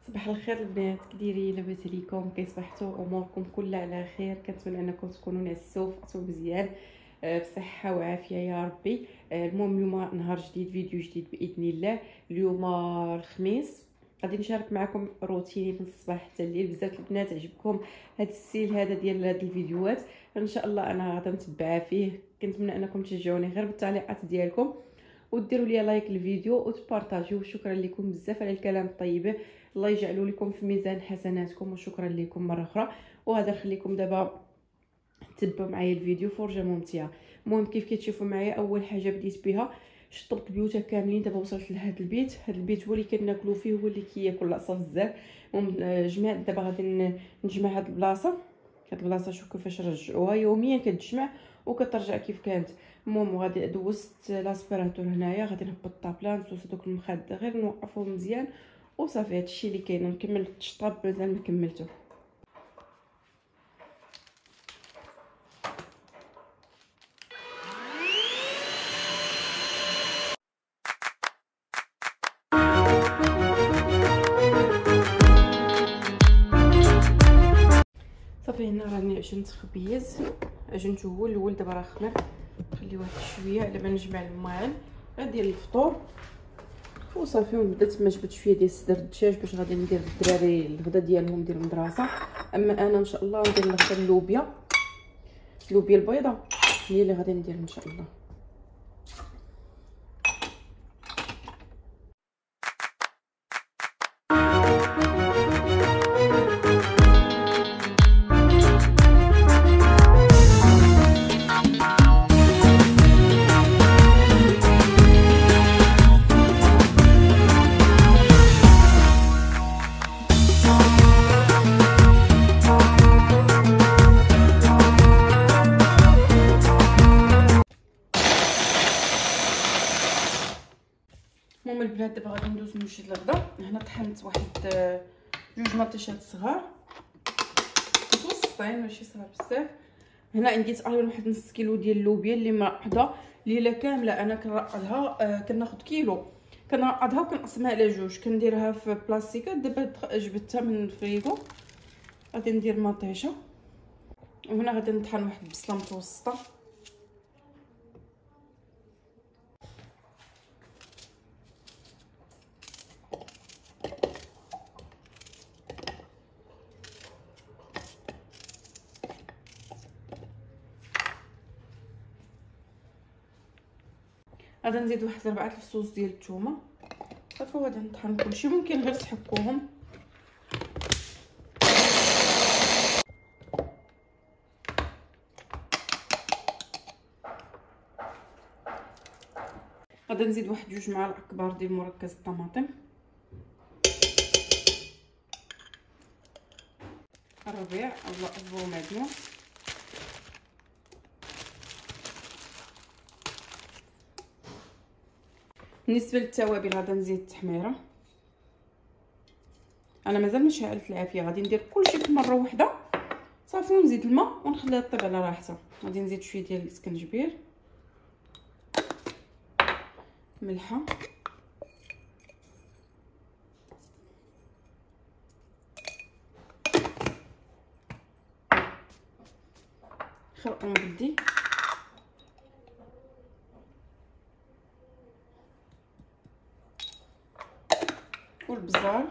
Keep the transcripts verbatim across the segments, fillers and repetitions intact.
صباح الخير البنات، كديري؟ لاباس عليكم؟ كيصبحتوا؟ اموركم كلها على خير؟ كنتمنى انكم تكونوا نعسوا وفقتوا مزيان بصحه وعافيه يا ربي. المهم اليوم نهار جديد، فيديو جديد باذن الله. اليوم الخميس غادي نشارك معكم روتيني من الصباح حتى الليل. بزاف البنات عجبكم هذا الستيل هذا ديال هاد الفيديوهات، ان شاء الله انا غادا متبعه فيه. كنتمنى انكم تشجعوني غير بالتعليقات ديالكم وديروا لي لايك الفيديو وتبارطاجيو. شكرا لكم بزاف على الكلام الطيب، الله يجعله لكم في ميزان حسناتكم، وشكرا لكم مره اخرى. وهذا نخليكم دابا تتبعوا معايا الفيديو، فرجه ممتعه. المهم كيف كتشوفوا معايا، اول حاجه بديت بها شطبت البيوت كاملين. دابا وصلت لهذا البيت، هذا البيت هو اللي كناكلوا فيه، هو اللي كياكل العصا بزاف. المهم جمعت دابا غادي نجمع هذه البلاصه. هاد البلاصه شوف كيفاش رجعوها، يوميا كتجمع وكترجع كيف كانت. المهم غادي دوزت لاسبيراتور هنايا، غادي نهبط الطابله، ندوز دوك المخده غير نوقفهم مزيان وصافي. هادشي اللي كاين. نكمل الشطاب مازال ما كملته. صافي هنا راني عجنت خبيز، عجنته هو الاول. دابا راه خمر، نخليه واحد شويه على ما نجمع الماعن غندير الفطور وصافي. ونبدا تما جبت شويه ديال الصدر الدجاج باش غادي ندير للدراري الغدا ديالهم ديال المدرسه. اما انا ان شاء الله ندير الغدا اللوبيا، اللوبيا البيضاء هي اللي غادي ندير ان شاء الله. المهم البنات دابا غادي ندوز نمشي للغدا. هنا طحنت واحد جوج مطيشات صغار متوسطين ماشي صغار بزاف. هنا عندي تقريبا واحد نص كيلو ديال اللوبيا اللي مرقده ليله كامله. انا كنرقدها آه كناخذ كيلو، كنرقدها وكنقسمها على جوج، كنديرها في بلاستيكات. دابا جبدتها من الفريغو. غادي ندير مطيشه، وهنا غادي نطحن واحد البصله متوسطه. غادي نزيد واحد ربعه الفصوص ديال الثومه صافي. وغادي نطحن كلشي، ممكن غير تحكوهم. غادي نزيد واحد جوج معالق كبار ديال مركز الطماطم، الربيع او الزبور معدنوس، بالنسبه للتوابل غادي نزيد التحميره. انا مازال ما شعلت العافيه، غادي ندير كلشي في مره واحده صافي. ونزيد الماء ونخليها طيب على راحتها. غادي نزيد شويه ديال الاسكنجبير، ملحه، خرقوم بدي، والبزار،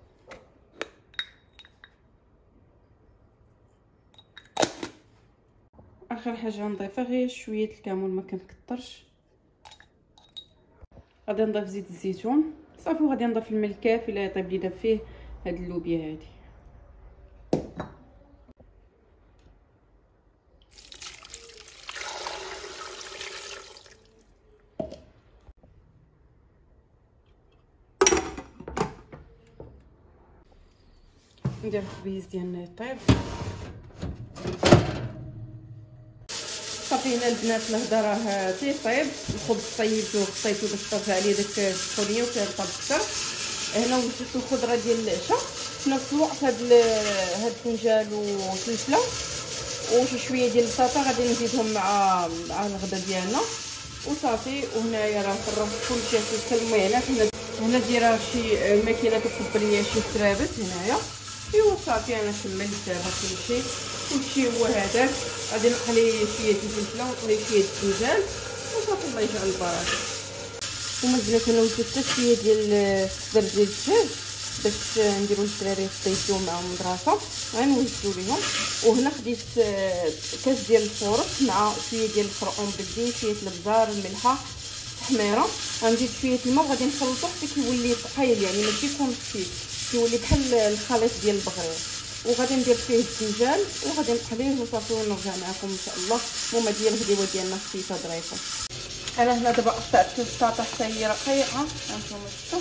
اخر حاجه نضيفها غير شويه الكمون، ما كنكترش. غادي نضيف زيت الزيتون صافي، وغادي نضيف الماء الكافي اللي يطيب لي دابا فيه هاد اللوبيا هادي. ندير الخبيز ديالنا يطيب صافي. هنا البنات الهضره راه تيطيب، الخبز طيبته خطيتو باش طرف عليه داك السخونيه وكيرطب اكثر. هنا وجدت الخضره ديال العشاء في نفس الوقت. هاد هاد الفنجان والفلفله وشي شويه ديال البطاطا غادي نزيدهم مع مع الغدا ديالنا. وصافي. وهنايا راه فرغت كلشي في الماء. هنا هنا دايره شي ماكينه كتصب ليا شي ترابط هنايا. ايوا صافي انا كملت دابا كلشي كلشي هو هذاك. غادي نقلي شويه الفلفله ونقلي شويه الدجاج وصافي الله يجعل البركه. وما البنات انا وجدت حتى شويه ديال الصدر ديال الدجاج باش نديرو للدراري يطيبو معاهم المدرسه غنوجدو ليهم. وهنا خديت كاس ديال الفورص مع شويه ديال الخرقوم بالزين شويه البزار الملحه التحميره. غنزيد شويه الماء وغادي نخلطو حتى كيولي ثقيل يعني ماشي يكون خفيف كيولي بحال الخليط ديال البغرير. وغادي ندير فيه الدجاج وغادي نقليه وصافي ونرجع معكم ان شاء الله. المهم هذه الغديوه ديالنا خفيفه ظريفه. انا هنا دابا قطعت البطاطا حتى هي رقيقه هانتوما شفتوا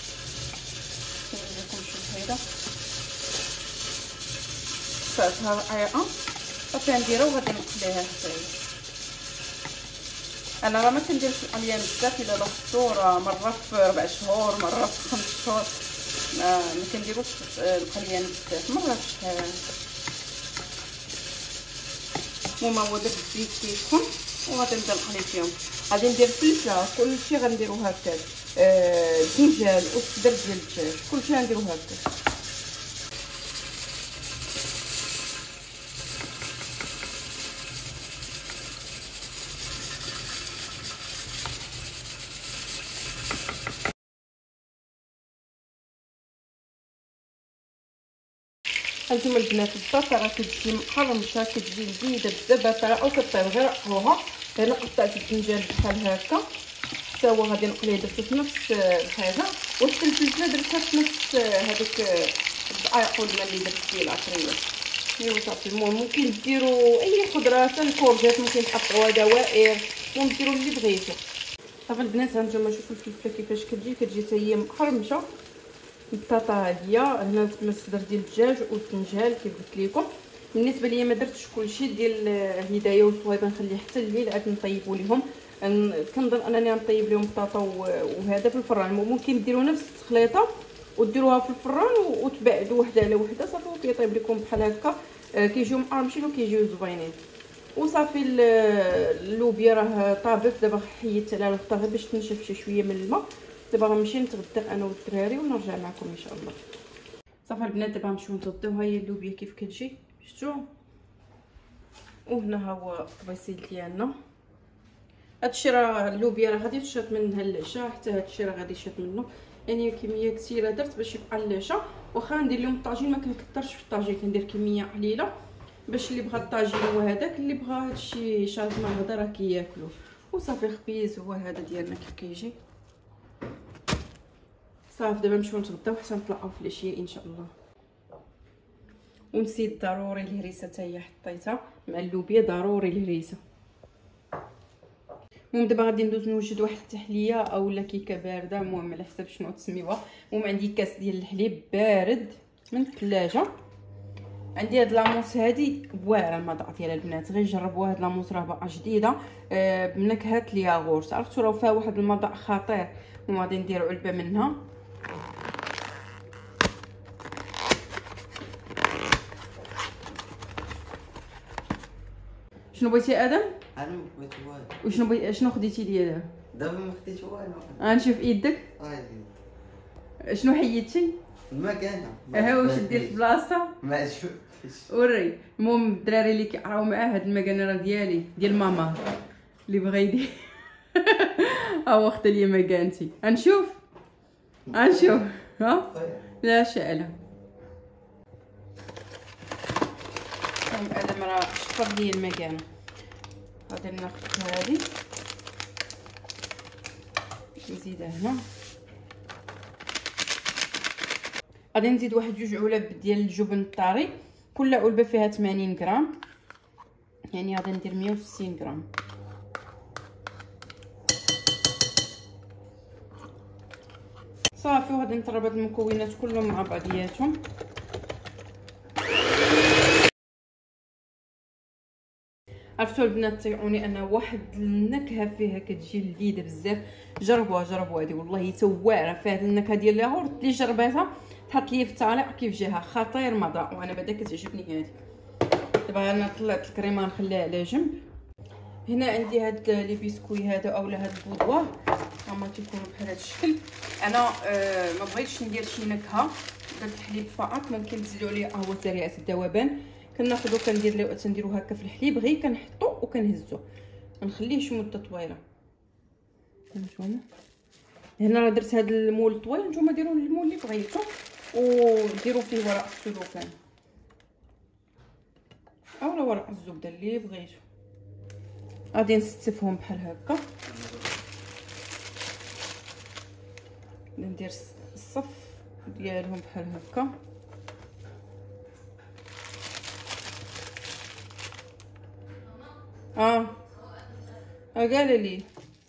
نوريكم شوف هيدا قطعتها رقيقه صافي نديرها وغادي نقليها حتى هي. انا راه ما كنديرش القليان بزاف الا لاحظتوا راه مره في ربع شهور مره في خمس شهور ما ما كنديروش القليان بزاف مره في شهر. المهم هو داك الزيت كيسخن وغادي نبدا نقلي فيهم. غادي ندير فلفله كلشي غنديرو هكا آه الدجاج والصدر ديال الدجاج كلشي غنديرو هكا. هانتوما البنات البطاطا راه كتجي مقرمشه كتجي لذيذه بزاف او كطيب غير قروها. هنا قطعت الدجاج بحال هكا حتى هو غادي نقليه درتو في نفس الحاجه. وحتى الفلفله درتها في نفس هذيك الدقائق والماء اللي درت فيه العطريه. ايوا صافي. المهم ممكن ديروا اي خضره حتى الكورجيت ممكن تحطوها دوائر المهم ديروا اللي بغيتو. صافي البنات هانتوما شوفوا الفلفله كيفاش كتجي كتجي حتى هي مقرمشه. البطاطا هاديه هنا تما الصدر ديال الدجاج والفنجان كيف قلت لكم. بالنسبه ليا ما درتش كلشي ديال الهدايه والصويبه نخليه حتى الليل عاد نطيبوا لهم. كنظن انني نطيب لهم بطاطا وهذا في الفران. ممكن ديروا نفس التخليطه وديروها في الفران وتبعدوا وحده على وحده صافي كيطيب لكم بحال هكا كيجيو مقرمشين وكيجيو زوينين. وصافي اللوبيا راه طابت دابا حيدت على الغطا باش تنشف شي شويه من الماء. دابا غنمشي نتغدى انا والدراري ونرجع معكم ان شاء الله. صافي البنات دابا نمشيو نتغداو. ها هي اللوبيا كيف كتجي شفتوا. وهنا ها هو الطبيسيل ديالنا. هادشي راه اللوبيا راه غادي تشط منها العشاء حتى هادشي راه غادي يشط منه يعني كميه كثيره درت باش يبقى العشاء. واخا ندير لهم الطاجين ما كنكثرش في الطاجين كندير كميه قليله باش اللي بغى الطاجين هو هذاك اللي بغى هادشي شاطمه هذا راه كياكلوه. وصافي خبيز هو هذا ديالنا كيف كيجي. صافي دابا نمشيو نتغداو حتى نطلعوا في العشيه ان شاء الله. ونسيت ضروري الهريسه حتى هي حطيتها مع اللوبيا ضروري الهريسه. المهم دابا غادي ندوز نوجد واحد التحليه اولا كيكه بارده المهم على حسب شنو تسميوها. المهم عندي كاس ديال الحليب بارد من الثلاجه. عندي هاد لاموس هادي واعره المذاق ديالها البنات غير جربوها. هاد لاموس راه باقا جديده آه بنكهه الياغورت عرفتوا راه فيها واحد المذاق خطير. وغادي نديروا علبه منها. شنو بغيتي ادم؟ انا ما بغيت والو. وشنو بغيتي شنو خديتي ليا دابا؟ دابا ما خديت والو. غنشوف يدك. هاي شنو حيدتي؟ المكانه. ها واش دير في بلاصه؟ ما شفتش. وري. المهم الدراري اللي كيقراو معاه هاد المكانه راه ديالي ديال ماما اللي بغى يدير. ها هو اختي ليا مكانتي. غنشوف غنشوف ها لا شعله. المهم ادم راه شفر لي المكانه. غادي ناخذ هذه نزيدها هنا. غادي نزيد واحد جوج علب ديال الجبن الطري. كل علبه فيها ثمانين غرام يعني غادي ندير مية وستين غرام. صافي وغادي نضرب هاد المكونات كلهم مع بعضياتهم. عرفتوا البنات طيعوني انا واحد النكهه فيها كتجي لذيذه بزاف. جربوها جربوا هذه والله تواعره فيها هذه النكهه ديال الياغورت. اللي جربتها تحط لي في التعليق كيف جاها خطير مذاق. وانا بعدا كتعجبني هذه. دابا انا طلعت الكريمه نخليها على جنب. هنا عندي هاد لي بسكوي هذا اولا هاد البودوار هما تيكونوا بحال هاد الشكل. انا آه ما بغيتش ندير شي نكهه، درت الحليب فقط، ممكن تزيدوا عليه قهوه سريعه الذوبان. كناخذو كندير ليه تنديرو هكا في الحليب غير كنحطو وكنهزو، ما نخليهش مده طويله. هانتوما هنا راه درت هاد المول طويل، نتوما ديروا المول اللي بغيتو وديروا فيه ورق السلوفان اولا ورق الزبده اللي بغيتو. غادي نستفهم بحال هكا، ندير الصف ديالهم بحال هكا. اه قال لي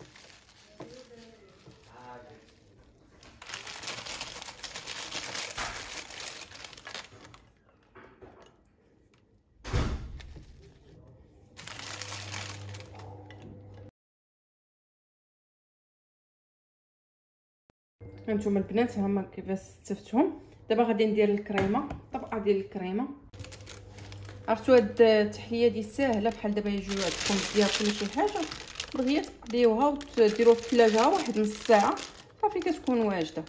هانتوما البنات هما كيفاش استفتهم. دابا غادي ندير الكريمه، طبقه ديال الكريمه. عرفتوا هاد التحليه دي ساهله، بحال دابا يجيو عندكم ديال كل شي حاجه دغيا تقضيوها وتديروها في الثلاجه واحد نص ساعه صافي كتكون واجده.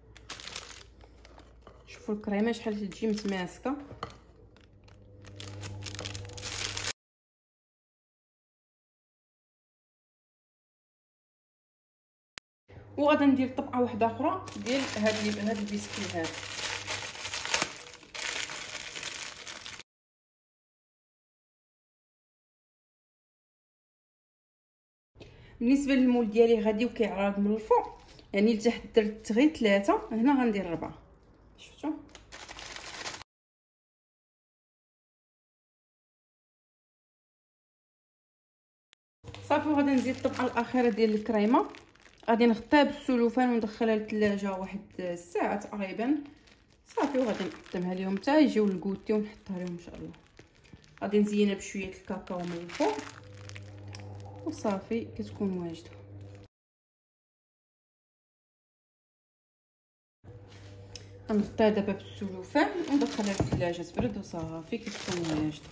شوفوا الكريمه شحال تجي متماسكه. وغادي ندير طبقه واحده اخرى ديال هاد هاد البسكوي هذا. بالنسبه للمول ديالي غادي وكيعرض من الفوق، يعني لتحت درت غير ثلاثه، هنا غندير ربعه. شفتوا صافي. وغادي نزيد الطبقه الاخيره ديال الكريمه، غادي نغطيها بالسلوفان وندخلها للثلاجه واحد الساعه تقريبا صافي. وغادي نقدمها لهم حتى يجيو الكوتي ونحطها لهم ان شاء الله. غادي نزينها بشويه الكاكاو من الفوق وصافي كتكون واجده. غنغطيها دابا بالسلوفان وندخلها للثلاجه تبرد وصافي كتكون واجده.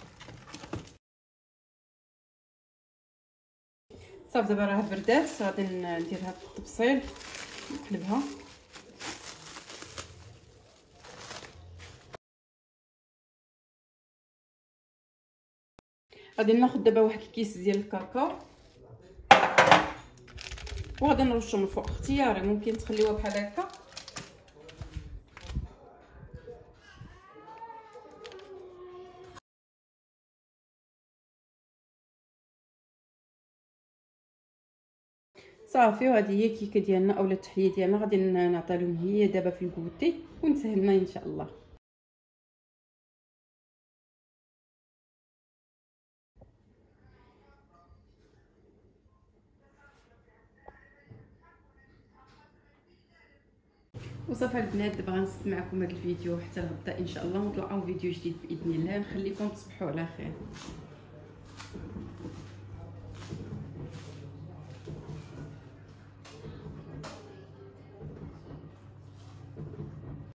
صافي دابا راه بردات، غادي نديرها في الطبسيل نقلبها. غادي ناخذ دابا واحد الكيس ديال الكاكاو وغادي نرشو من الفوق، اختياري ممكن تخليوها بحال هكا صافي. وهذه هي الكيكه ديالنا اولا التحليه ديالنا، غادي نعطي لهم هي دابا في الكوتي ونسهلنا ان شاء الله. وصافي البنات دابا غنسد معكم هذا الفيديو حتى الغدا ان شاء الله، ونطلعوا فيديو جديد باذن الله. نخليكم تصبحوا على خير.